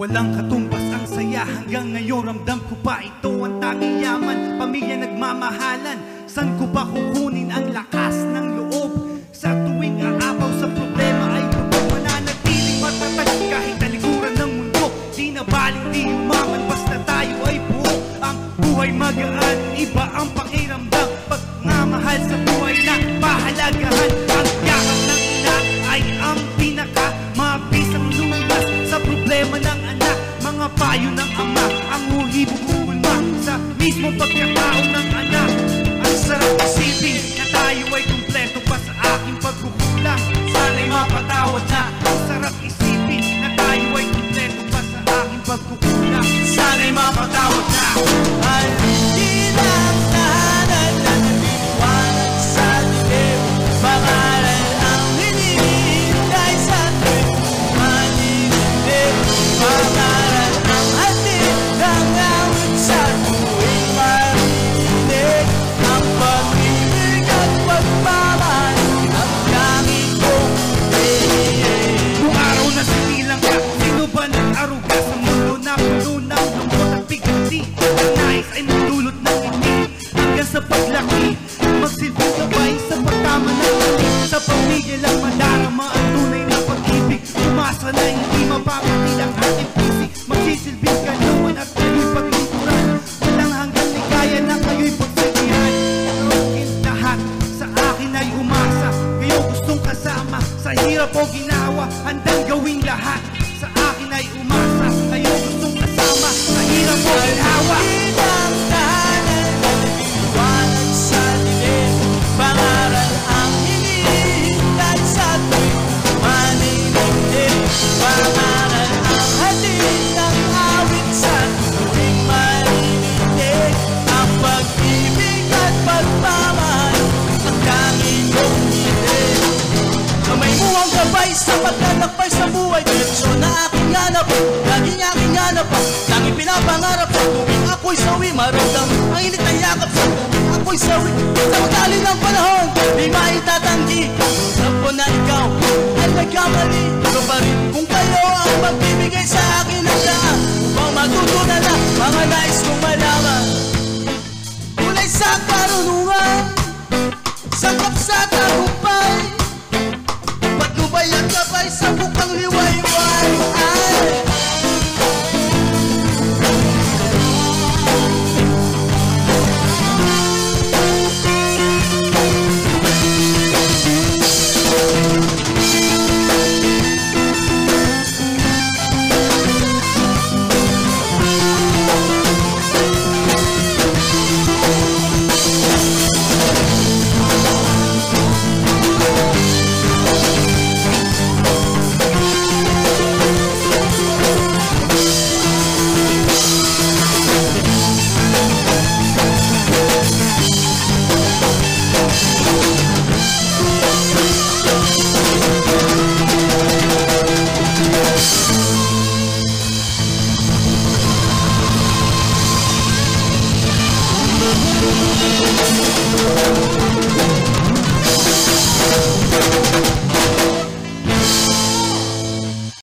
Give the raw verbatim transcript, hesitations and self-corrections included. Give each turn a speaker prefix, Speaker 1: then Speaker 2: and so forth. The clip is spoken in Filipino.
Speaker 1: Walang katumbas ang saya, hanggang ngayon ramdam ko pa ito ang tanging yaman, pamilya nagmamahalan. San ko ba kukunin ang lakas ng loob? Sa tuwing aapaw sa problema ay lubog, mananatiling matatag kahit talikuran ng mundo. Di na baling di umaman, basta tayo ay buo. Ang buhay magaan, iba ang pakiramdam pag namahal sa buhay na pahalagahan. Ang yakap ng ina ay ang pinaka mabisang lunas sa problema ng anak. Mga payo ng ama ang huhibong uulma sa mismong pagkatao ng anak. Ang sarap isipin na tayo ay kumpleto pa sa aking pagkukulang. Sana'y mapatawad na. Ang sarap isipin na tayo ay kumpleto pa sa aking pagkukulang. Sana'y mapatawad na.
Speaker 2: Ay hindi lang tahanan na naliwanag sa dilim. Pangalan ang hinihintay sa tuwing maninindig. Pangalan ang hatid ng awit sa tuwing marinig. Ang pag-ibig at pagmamahal ang tanging kong hinihiling.
Speaker 1: Kung araw na sinilang ka, sino ba nag-aruga sa mundo na puno ng lungkot at bigati? Ang nais ay nagdulot ng ngiti hanggang sa paglaki. Magsilbing gabay sa pagtama ng mali. Sa pamilya lang madarama ang tunay na pag-ibig. Umasa na hindi mapapatil ang ating pisik. Magsisilbing kanuan at kayo'y paglingkuran. Walang hanggang ligaya na kayo'y pagsagihan. Ang lahat sa akin ay umasa, kayo gustong kasama. Sa hirap o ginawa, handang gawing lahat. Sa akin ay umasa, kayo gustong kasama. Sa hirap o ginawa,
Speaker 2: Hindi lang tahanan na naliwanag sa dilim. Pangaral ang hinihintay sa tuwing maninindig. Pangaral ang hatid ng awit sa tuwing marinig. Ang pag-ibig at pagmamahal ang tanging kong hiling. Kamay mo ang gabay sa paglalakbay sa buhay. Direksyon na aking hanap, laging aking hanap. Laging pinapangarap sa tuwing ako'y sawi. Maramdam ang init na yakap sa tuwing ako'y sawi. Sa pagdali ng panahon, di maitatanggi. Alam ko na ikaw ay nagkamali. Ikaw pa rin kung kayo ang magbibigay sa